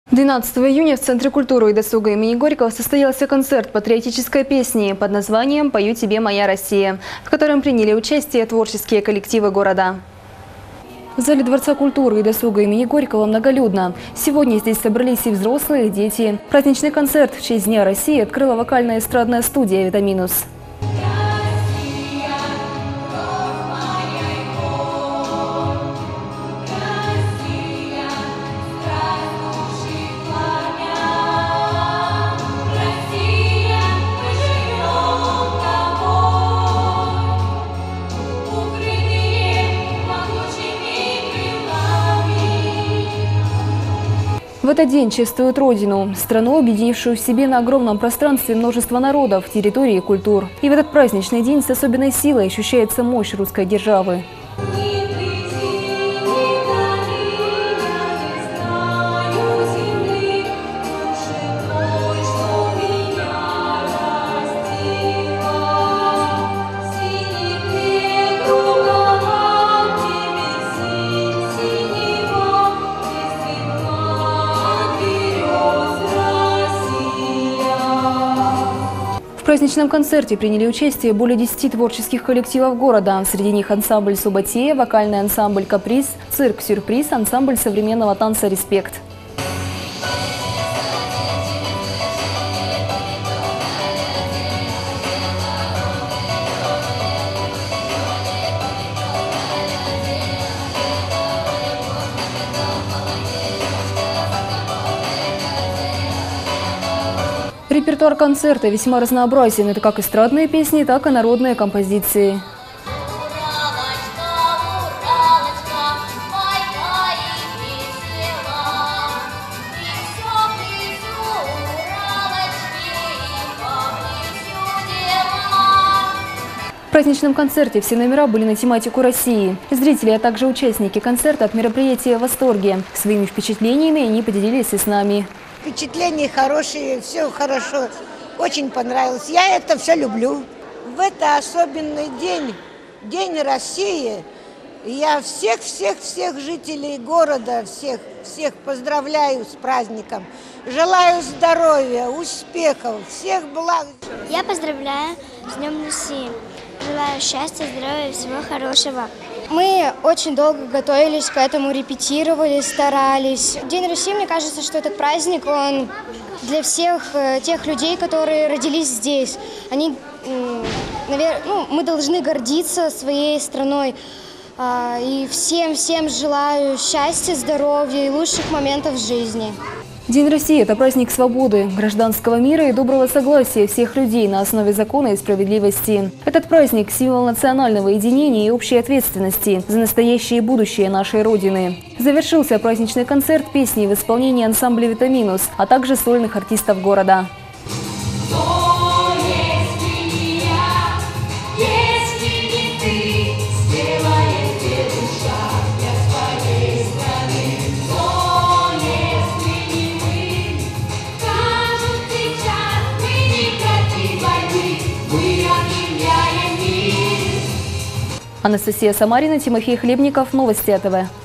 12 июня в Центре культуры и досуга имени Горького состоялся концерт патриотической песни под названием «Пою тебе, моя Россия», в котором приняли участие творческие коллективы города. В зале Дворца культуры и досуга имени Горького многолюдно. Сегодня здесь собрались и взрослые, и дети. Праздничный концерт в честь Дня России открыла вокальная эстрадная студия «Витаминус». В этот день чествуют Родину, страну, объединившую в себе на огромном пространстве множество народов, территорий и культур. И в этот праздничный день с особенной силой ощущается мощь русской державы. В праздничном концерте приняли участие более 10 творческих коллективов города. Среди них ансамбль «Субатея», вокальный ансамбль «Каприз», цирк «Сюрприз», ансамбль современного танца «Респект». Репертуар концерта весьма разнообразен. Это как эстрадные песни, так и народные композиции. В праздничном концерте все номера были на тематику России. Зрители, а также участники концерта от мероприятия в восторге. Своими впечатлениями они поделились и с нами. Впечатления хорошие, все хорошо, очень понравилось. Я это все люблю. В это особенный день, День России, я всех жителей города, всех поздравляю с праздником. Желаю здоровья, успехов, всех благ. Я поздравляю с Днем России. Желаю счастья, здоровья и всего хорошего. Мы очень долго готовились к этому, репетировали, старались. День России, мне кажется, что этот праздник, он для всех тех людей, которые родились здесь. Мы должны гордиться своей страной. И всем желаю счастья, здоровья и лучших моментов в жизни. День России – это праздник свободы, гражданского мира и доброго согласия всех людей на основе закона и справедливости. Этот праздник – символ национального единения и общей ответственности за настоящее и будущее нашей Родины. Завершился праздничный концерт песни в исполнении ансамбля «Витаминус», а также сольных артистов города. Анастасия Самарина, Тимофей Хлебников. Новости АТВ.